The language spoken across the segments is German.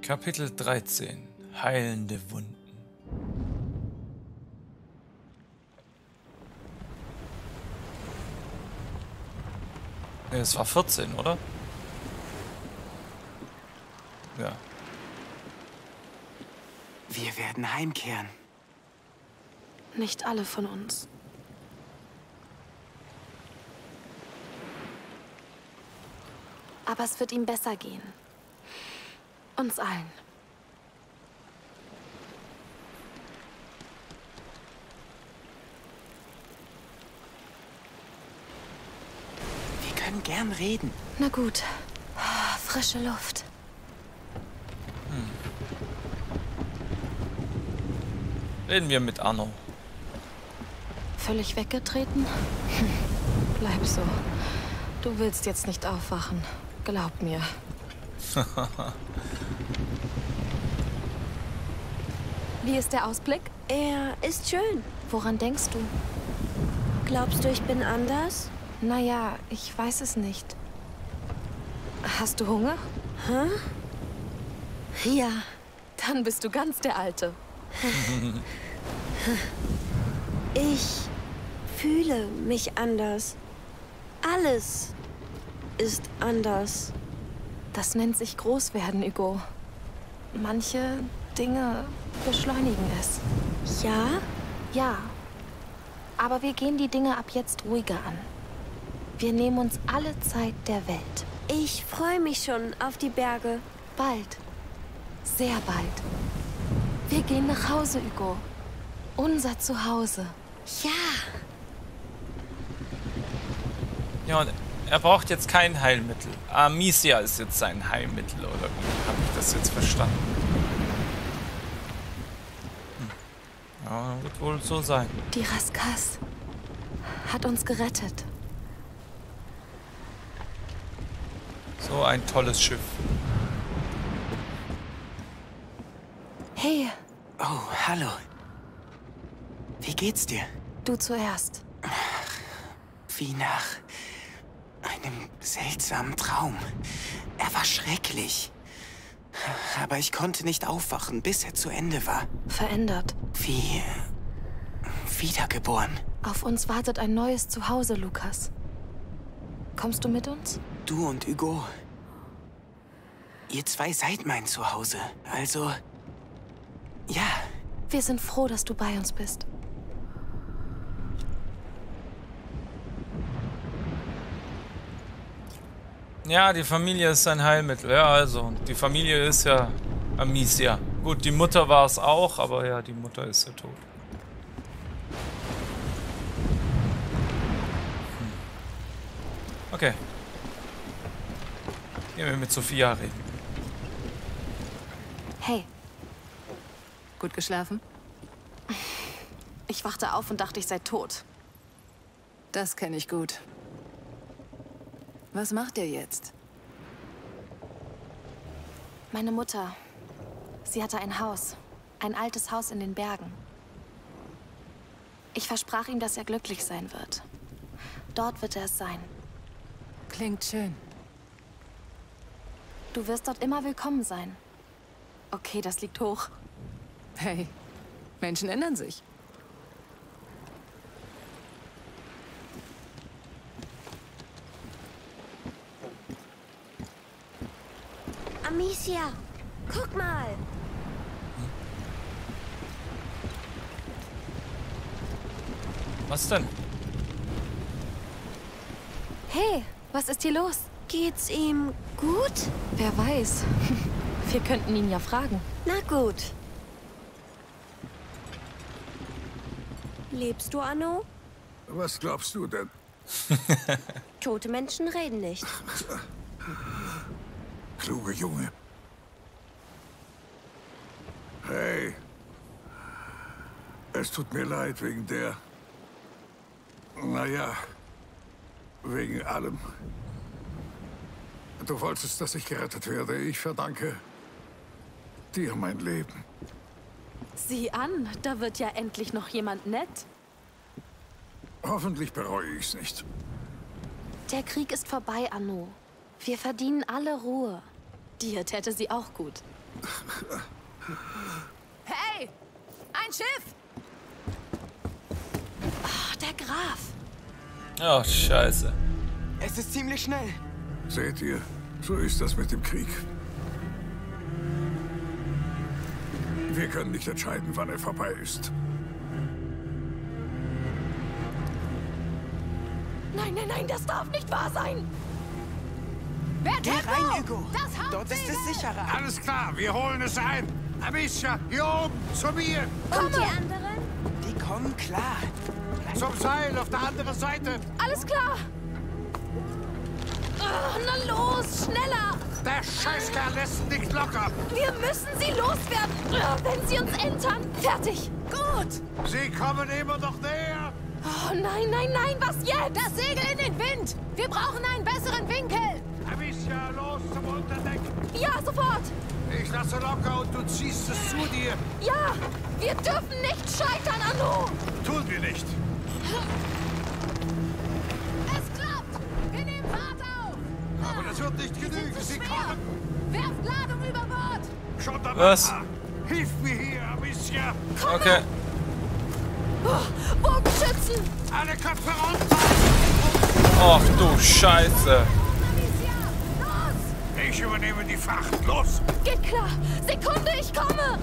Kapitel 13. Heilende Wunden. Es war 14, oder? Ja. Wir werden heimkehren. Nicht alle von uns. Aber es wird ihm besser gehen. Uns allen. Wir können gern reden. Na gut. Frische Luft. Reden wir mit Arno. Völlig weggetreten? Bleib so. Du willst jetzt nicht aufwachen. Glaub mir. Wie ist der Ausblick? Er ist schön. Woran denkst du? Glaubst du, ich bin anders? Naja, ich weiß es nicht. Hast du Hunger? Hä? Ja. Dann bist du ganz der Alte. Ich fühle mich anders. Alles ist anders. Das nennt sich Großwerden, Hugo. Manche Dinge beschleunigen es. Ja? Ja. Aber wir gehen die Dinge ab jetzt ruhiger an. Wir nehmen uns alle Zeit der Welt. Ich freue mich schon auf die Berge. Bald. Sehr bald. Wir gehen nach Hause, Hugo. Unser Zuhause. Ja. Ja, und er braucht jetzt kein Heilmittel. Amicia ist jetzt sein Heilmittel, oder wie habe ich das jetzt verstanden? Ja, wird wohl so sein. Die Raskas hat uns gerettet. So ein tolles Schiff. Hey, Oh, hallo. Wie geht's dir? du zuerst. Wie nach einem seltsamen Traum. Er war schrecklich. Aber ich konnte nicht aufwachen, bis er zu Ende war. Verändert. Wie wiedergeboren. Auf uns wartet ein neues Zuhause, Lukas. Kommst du mit uns? Du und Hugo. Ihr zwei seid mein Zuhause. Also, ja. Wir sind froh, dass du bei uns bist. Ja, die Familie ist sein Heilmittel. Ja, also, die Familie ist ja Amicia. Gut, die Mutter war es auch, aber ja, die Mutter ist ja tot. Okay. Gehen wir mit Sophia reden. Hey, Gut geschlafen? ich wachte auf und dachte, ich sei tot. Das kenne ich gut. Was macht ihr jetzt? Meine Mutter, sie hatte ein Haus. Ein altes Haus in den Bergen. Ich versprach ihm, dass er glücklich sein wird. Dort wird er es sein. Klingt schön. Du wirst dort immer willkommen sein. Okay, das liegt hoch. Hey, Menschen ändern sich. Amicia, guck mal. Was denn? Hey, was ist hier los? Geht's ihm gut? Wer weiß. Wir könnten ihn ja fragen. Na gut. Lebst du, Anno? Was glaubst du denn? Tote Menschen reden nicht. Kluge Junge. Hey. Es tut mir leid wegen der... Naja, wegen allem. Du wolltest, dass ich gerettet werde. Ich verdanke dir mein Leben. Sieh an, da wird ja endlich noch jemand nett. Hoffentlich bereue ich es nicht. Der Krieg ist vorbei, Anno. Wir verdienen alle Ruhe. Dir täte sie auch gut. Hey! Ein Schiff! Oh, der Graf. Oh, scheiße. Es ist ziemlich schnell. Seht ihr, so ist das mit dem Krieg. Wir können nicht entscheiden, wann er vorbei ist. Nein, nein, nein, das darf nicht wahr sein. Wer Geh Tempo? rein, Hugo. Das Dort ist es sicherer. Alles klar, wir holen es ein. Amicia, hier oben, zu mir. Und die anderen? Die kommen klar. Zum Seil auf der anderen Seite. Alles klar. Oh, na los, schneller. Der Scheißkerl lässt nicht locker. Wir müssen sie loswerden. Oh, wenn sie uns entern. Fertig. Gut. Sie kommen immer noch näher. Oh, nein, nein, nein, was jetzt? Das Segel in den Wind! Wir brauchen einen besseren Winkel! Amicia, los zum Unterdeck. Ja, sofort. Ich lasse locker und du ziehst es zu dir. Ja, wir dürfen nicht scheitern, Arno. Tun wir nicht. Es klappt! Wir nehmen Fahrt auf! Aber das wird nicht genügen. Sie kommen. Werft Ladung über Bord! Schon dabei. Was? Hilf mir hier, Amicia. Okay. Bogenschützen. Alle Köpfe runter. Ach du Scheiße. Amicia, los! Ich übernehme die Fracht. Los. Geht klar. Sekunde, ich komme.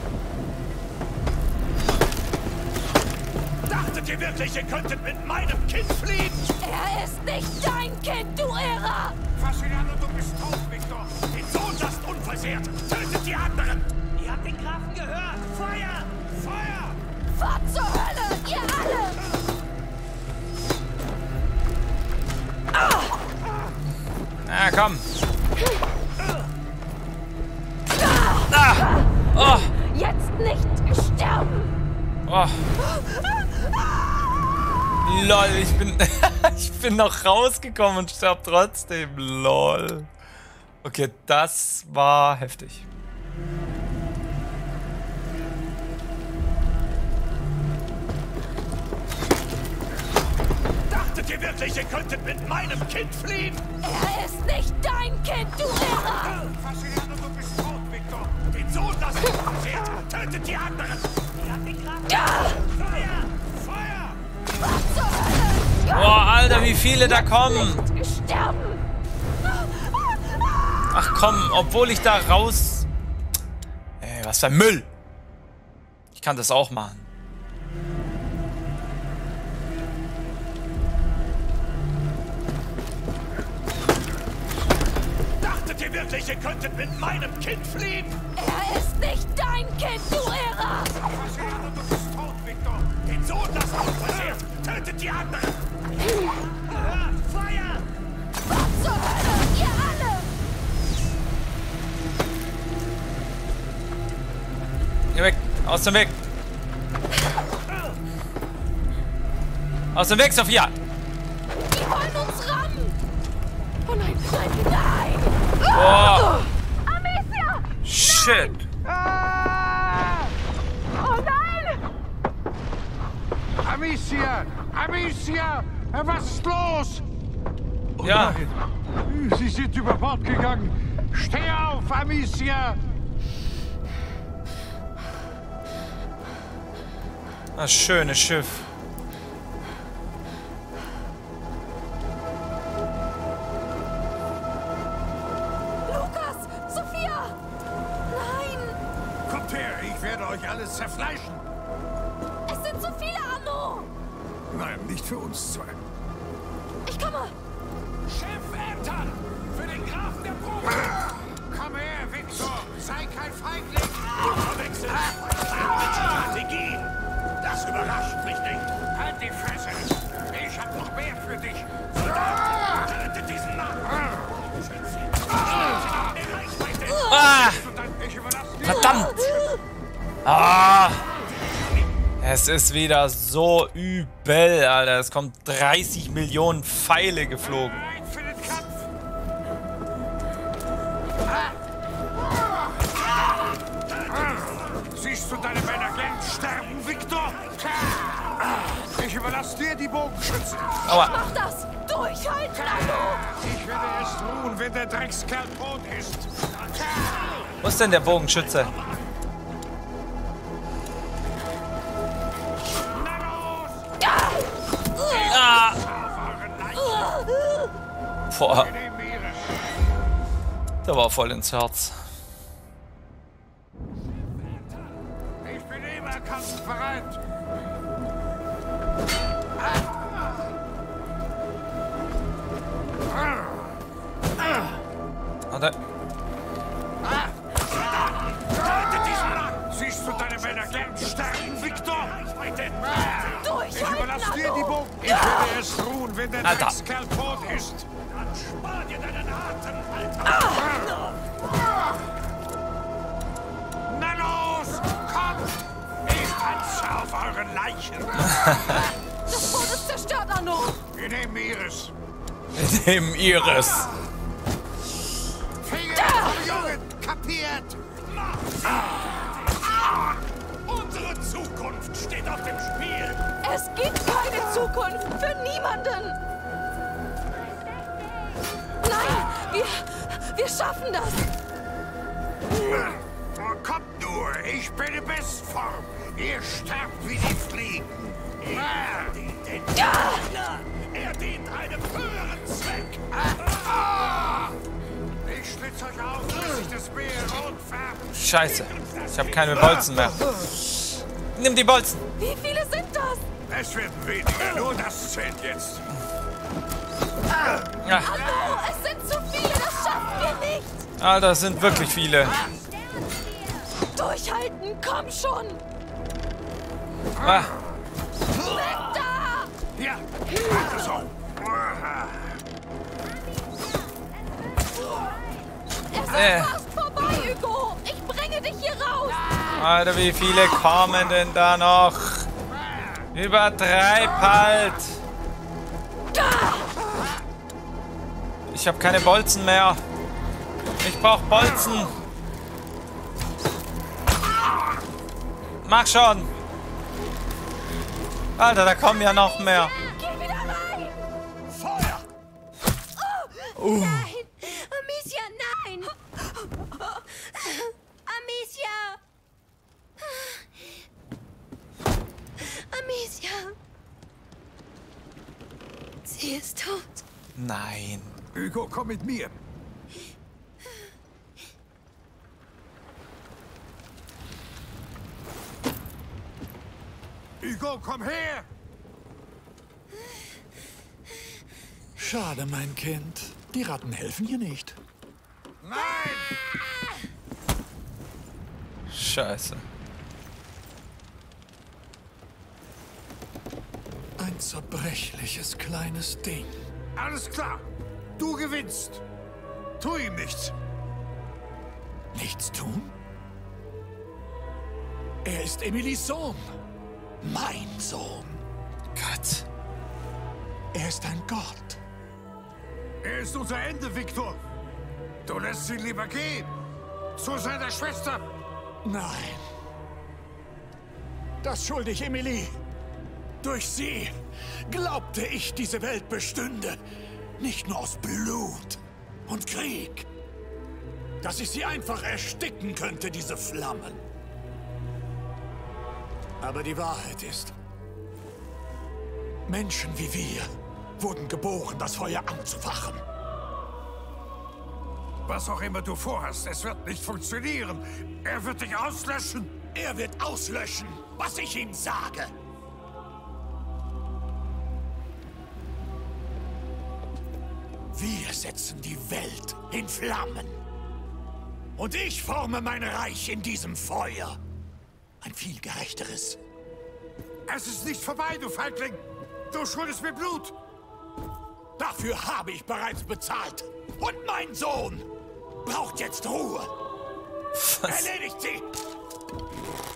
Dachtet ihr wirklich, ihr könntet mit meinem Kind fliehen? Er ist nicht dein Kind, du Irrer. Fass ihn an und du bist tot, Victor. Den Sohn lasst unversehrt. Tötet die anderen. Ihr habt den Grafen gehört. Feuer! Feuer! Fahrt zur Hölle, ihr alle. Ah, komm. Ah. Oh. Jetzt nicht sterben. Oh. Lol, ich bin noch rausgekommen und sterb trotzdem. Lol. Okay, das war heftig. Dachtet ihr wirklich, ihr könntet mit meinem Kind fliehen? Er ist nicht dein Kind, du Irrer. Fass ihn an und du bist tot, Victor. Den Sohn lasst unversehrt. Tötet die anderen. Ihr habt den Grafen. Feuer! Feuer! Fahrt zur Hölle. Boah, Alter, wie viele da kommen. Nicht sterben. Ach komm, obwohl ich da raus... Ey, was für ein Müll. Ich kann das auch machen. Dachtet ihr wirklich, ihr könntet mit meinem Kind fliehen? Er ist nicht dein Kind, du Irrer. Fass ihn an und du bist tot, Victor. Den Sohn lasst unversehrt. Tötet die anderen. Feuer! Fahrt zur Hölle, ihr alle. Geh weg. Aus dem Weg. Aus dem Weg, Sophia. Die wollen uns rammen. Oh nein, nein, nein. Boah. Amicia. Shit. Oh nein. Amicia! Amicia! Was ist los? Ja. Nein. Sie sind über Bord gegangen. Steh auf, Amicia! Das schöne Schiff. Lukas, Sophia. Nein. Kommt her, ich werde euch alles zerfleischen. Es sind so viele, Arno. Nein, nicht für uns zwei. Ich komme. Schiff entern! Für den Grafen der Probe! Komm her, Victor! Sei kein Feigling! Du verwechselst meine Strategie! Das überrascht mich nicht! Halt die Fresse! Ich hab noch mehr für dich! Verdammt! Tötet diesen Mann! Ah. Ich überlasse dir! Verdammt. Ah. Es ist wieder so übel, Alter. Es kommen 30 Millionen Pfeile geflogen. Bereit für den Kampf! Siehst du deine Männer gern sterben, Victor? Ich überlasse dir die Bogenschützen. Aua. Mach das. Durchhalten, Arno. Ich werde erst ruhen, wenn der Dreckskerl tot ist. Wo ist denn der Bogenschütze? Ah! Boah. Der war voll ins Herz. Ich bin immer kampfbereit. Warte. Siehst du deine Männer gern sterben, Victor? Ich Durchhalten, überlasse dir die Anno! Bogen. Ich werde erst ruhen, wenn der Alter. Dreckskerl tot ist. Dann spar dir deinen Atem, Alter. Na los, kommt! Ich tanze auf euren Leichen. Das Boot ist zerstört, Anno! Wir nehmen Iris. Dem Iris. Finger vom Jungen, kapiert? Unsere Zukunft steht auf dem Spiel. Es gibt keine Zukunft für niemanden! Nein, wir schaffen das! Kommt nur, ich bin in Bestform. Ihr sterbt wie die Fliegen. Er dient den Gegner. Er dient einem höheren Zweck. Ich schlitz euch auf, bis ich das Meer rot färbe. Scheiße. Ich habe keine Bolzen mehr. Nimm die Bolzen. Wie viele sind das? Es werden weniger, nur das zählt jetzt. Ja. Anno, es sind zu viele, das schaffen wir nicht! Alter, es sind wirklich viele. Durchhalten, komm schon! Ah. Weg da! Ja, so. Es ist fast vorbei, Hugo! Ich bringe dich hier raus! Alter, wie viele kommen denn da noch? Übertreib halt! Ich habe keine Bolzen mehr. Ich brauche Bolzen. Mach schon! Alter, da kommen ja noch mehr. Geh wieder rein! Feuer! Nein! Amicia, nein! Amicia! Amicia! Sie ist tot. Nein. Hugo, komm mit mir. Hugo, komm her! Schade, mein Kind. Die Ratten helfen hier nicht. Nein! Scheiße. Ein zerbrechliches kleines Ding. Alles klar. Du gewinnst. Tu ihm nichts. Nichts tun? Er ist Emilys Sohn. Mein Sohn. Gott. Er ist ein Gott. Er ist unser Ende, Victor. Du lässt ihn lieber gehen. Zu seiner Schwester. Nein. Das schulde ich Emilie. Durch sie glaubte ich, diese Welt bestünde. Nicht nur aus Blut und Krieg. Dass ich sie einfach ersticken könnte, diese Flammen. Aber die Wahrheit ist, Menschen wie wir wurden geboren, das Feuer anzufachen. Was auch immer du vorhast, es wird nicht funktionieren. Er wird dich auslöschen. Er wird auslöschen, was ich ihm sage. Wir setzen die Welt in Flammen. Und ich forme mein Reich in diesem Feuer. Ein viel gerechteres. Es ist nicht vorbei, du Feigling. Du schuldest mir Blut. Dafür habe ich bereits bezahlt. Und mein Sohn braucht jetzt Ruhe. Was? Erledigt sie!